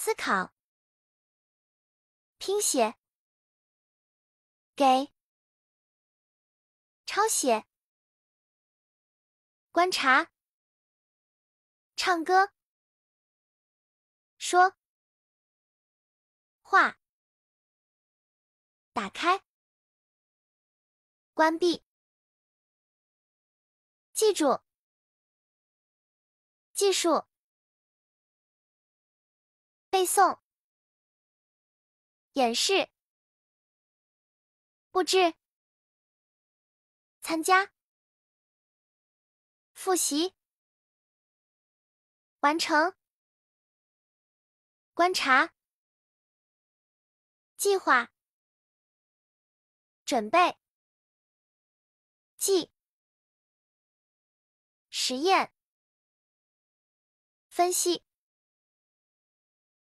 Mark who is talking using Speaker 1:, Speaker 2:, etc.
Speaker 1: 思考，拼写，给，抄写，观察，唱歌，说，画，打开，关闭，记住，技术，背诵，演示，布置，参加，复习，完成，观察，计划，准备，记，实验，分析。